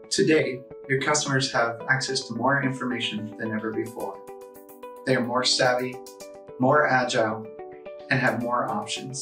Today, your customers have access to more information than ever before. They are more savvy, more agile, and have more options.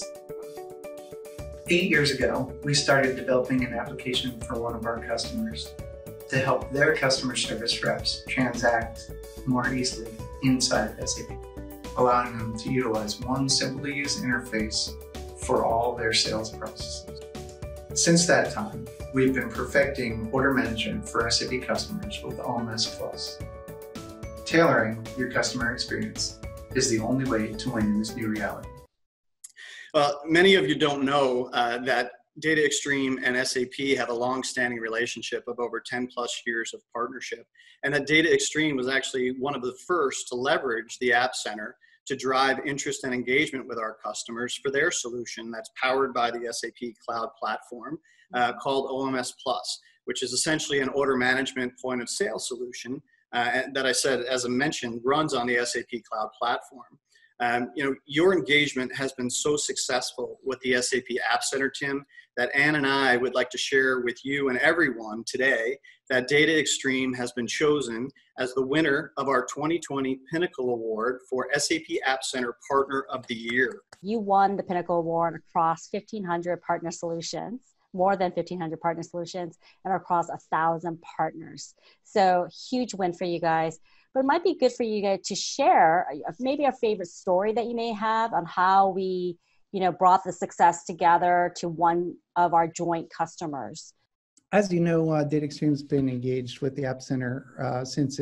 8 years ago, we started developing an application for one of our customers to help their customer service reps transact more easily inside of SAP, allowing them to utilize one simple-to-use interface for all their sales processes. Since that time, we've been perfecting order management for SAP customers with OMS Plus. Tailoring your customer experience is the only way to win in this new reality. Well, many of you don't know that DataXtreme and SAP have a long-standing relationship of over 10 plus years of partnership, and that DataXtreme was actually one of the first to leverage the App Center to drive interest and engagement with our customers for their solution that's powered by the SAP Cloud Platform called OMS Plus, which is essentially an order management point of sale solution that I said, as I mentioned, runs on the SAP Cloud Platform. Your engagement has been so successful with the SAP App Center, Tim, that Ann and I would like to share with you and everyone today that DataXtreme has been chosen as the winner of our 2020 Pinnacle Award for SAP App Center Partner of the Year. You won the Pinnacle Award across 1,500 partner solutions, more than 1,500 partner solutions, and across 1,000 partners. So huge win for you guys. But it might be good for you guys to share maybe a favorite story that you may have on how we, brought the success together to one of our joint customers. As you know, DataXtreme's been engaged with the App Center since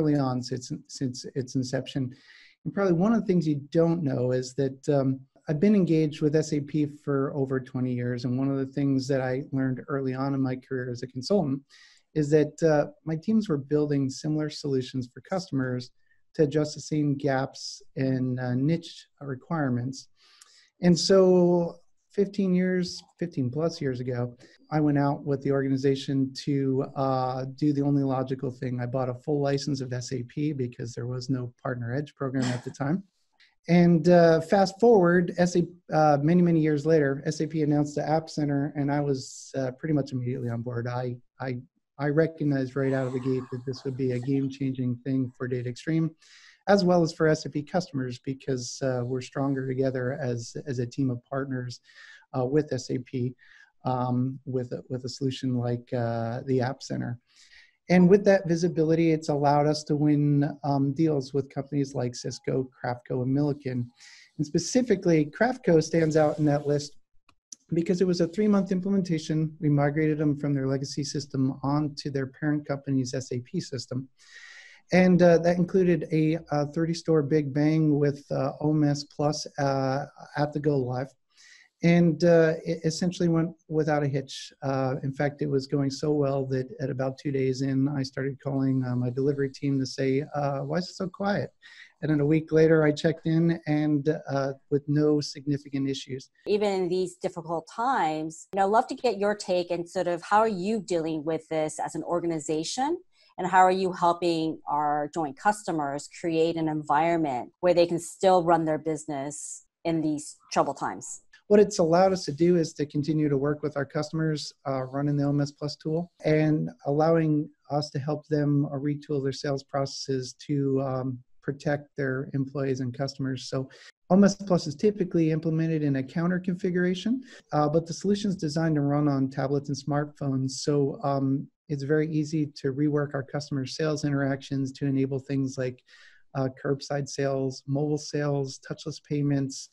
its inception. And probably one of the things you don't know is that I've been engaged with SAP for over 20 years. And one of the things that I learned early on in my career as a consultant is that my teams were building similar solutions for customers to address the same gaps and niche requirements. And so 15 plus years ago, I went out with the organization to do the only logical thing. I bought a full license of SAP because there was no Partner Edge program at the time. And fast forward, many, many years later, SAP announced the App Center, and I was pretty much immediately on board. I recognized right out of the gate that this would be a game-changing thing for DataXtreme, as well as for SAP customers, because we're stronger together as a team of partners with SAP with a solution like the App Center. And with that visibility, it's allowed us to win deals with companies like Cisco, Craftco, and Milliken. And specifically, Craftco stands out in that list because it was a 3-month implementation. We migrated them from their legacy system onto their parent company's SAP system. And that included a 30-store big bang with OMS Plus at the go live. And it essentially went without a hitch. In fact, it was going so well that at about 2 days in, I started calling my delivery team to say, why is it so quiet? And then a week later, I checked in and with no significant issues. Even in these difficult times, I'd love to get your take and sort of how are you dealing with this as an organization? And how are you helping our joint customers create an environment where they can still run their business in these troubled times? What it's allowed us to do is to continue to work with our customers running the OMS Plus tool and allowing us to help them retool their sales processes to protect their employees and customers. So OMS Plus is typically implemented in a counter configuration, but the solution is designed to run on tablets and smartphones. So it's very easy to rework our customer sales interactions to enable things like curbside sales, mobile sales, touchless payments,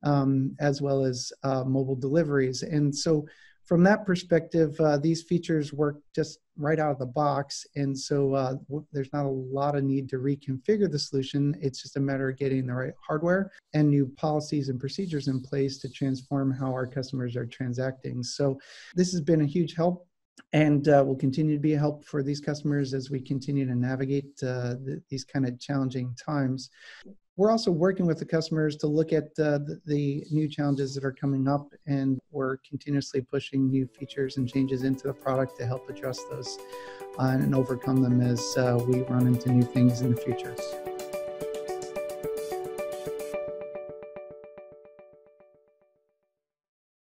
as well as mobile deliveries. And so from that perspective, these features work just right out of the box. And so there's not a lot of need to reconfigure the solution. It's just a matter of getting the right hardware and new policies and procedures in place to transform how our customers are transacting. So this has been a huge help and will continue to be a help for these customers as we continue to navigate these kind of challenging times. We're also working with the customers to look at the new challenges that are coming up, and we're continuously pushing new features and changes into the product to help address those and overcome them as we run into new things in the future.